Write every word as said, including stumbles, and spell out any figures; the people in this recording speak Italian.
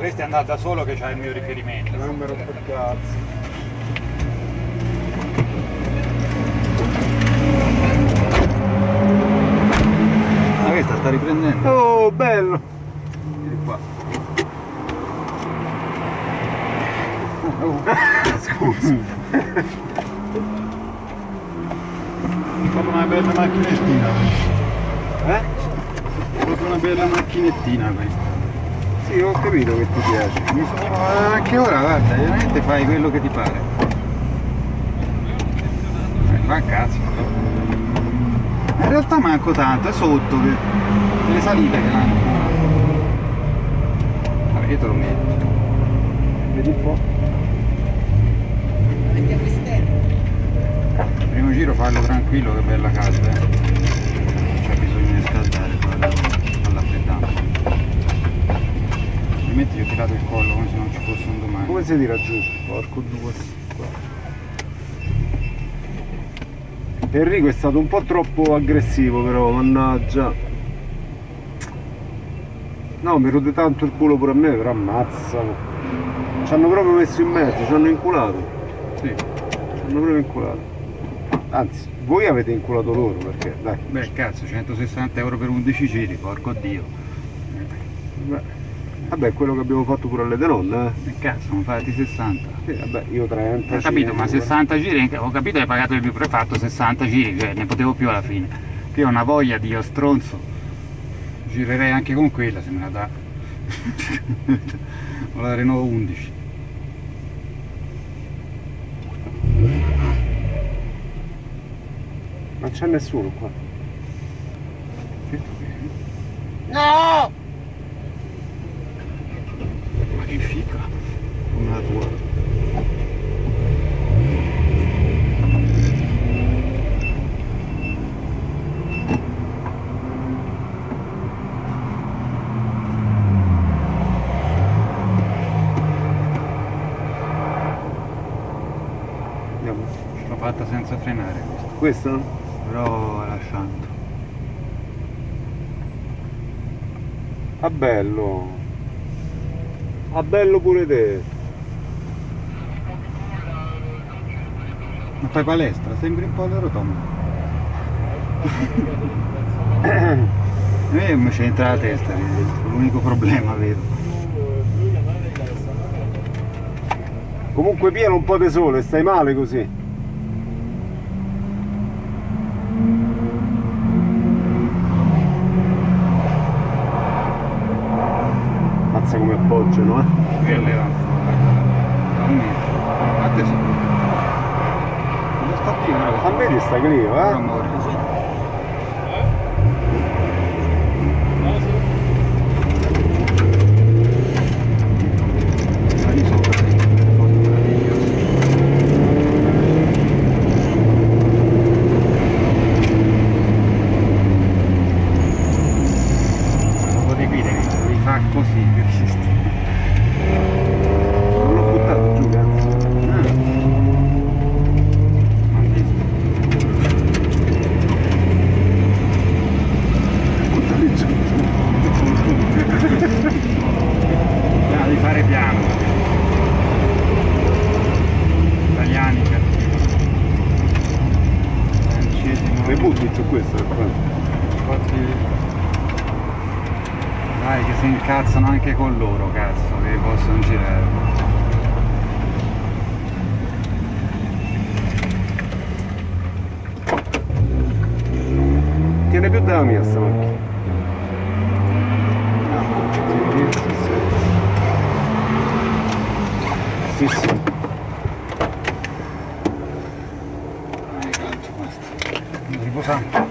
Dovresti andare da solo che c'ha il mio riferimento. Non mi rompo il cazzo. Ma questa sta riprendendo? Oh, bello! Vieni qua. Scusa. Proprio una bella macchinettina questa. Eh? Proprio una bella macchinettina questa. Sì, ho capito che ti piace. Mi sono... Anche ora, guarda, veramente fai quello che ti pare. Eh, fa cazzo. In realtà manco tanto, è sotto che... le salite che l'hanno. Vabbè, io te lo metto. Vedi un po'. Il primo giro fallo tranquillo, che bella calda, eh. C'è bisogno di scaldare poi alla freddante. Altrimenti io ho tirato il collo come se non ci fosse un domani. Come si tira giù? Porco due. Qua. Enrico è stato un po' troppo aggressivo però, mannaggia. No, mi rode tanto il culo pure a me, però ammazzalo. Ci hanno proprio messo in mezzo, ci hanno inculato. Sì. Ci hanno proprio inculato. Anzi, voi avete inculato loro perché, dai. Beh cazzo, centosessanta euro per undici giri, porco dio. Beh, vabbè, quello che abbiamo fatto pure alle de nonne, eh. E cazzo, sono fatti sessanta. Sì, vabbè, io trenta. Ho capito, ma cinque. sessanta giri, ho capito che hai pagato il mio prefatto, sessanta giri, cioè ne potevo più alla fine. Che ho una voglia di io stronzo. Girerei anche con quella se me la dà. Ho la Renault undici. Non c'è nessuno qua. No! Ma che fica, come la tua. Andiamo. L'ho fatta senza frenare questa, Questo? però lasciando. Ah, bello. Ah, bello pure te. Ma fai palestra, sembri un po' alla rotonda. E mi c'entra la testa, l'unico problema vedo. Comunque pieno un po' di sole, stai male così. Mazza come appoggiano, eh. Qui levano fuori. Da un metro. Guardate sì. Lo sta qui, guarda. A me ti sta Clio, Ora eh. muore. Sta di sopra, sì. Foto meravigliosa. Dopo di qui devi, devi fare così per esistere. Non l'ho buttato giù, cazzo. Ah. Non visto. Buttali giù. Ah, devi fare piano. Italiani cattivi. Francesi Le no. butti giù questo per quanto? Infatti... Dai che si incazzano anche con loro, cazzo, che possono girare. Tiene più della mia sta macchina. Sì, sì. Dai, calcio, basta. Riposare.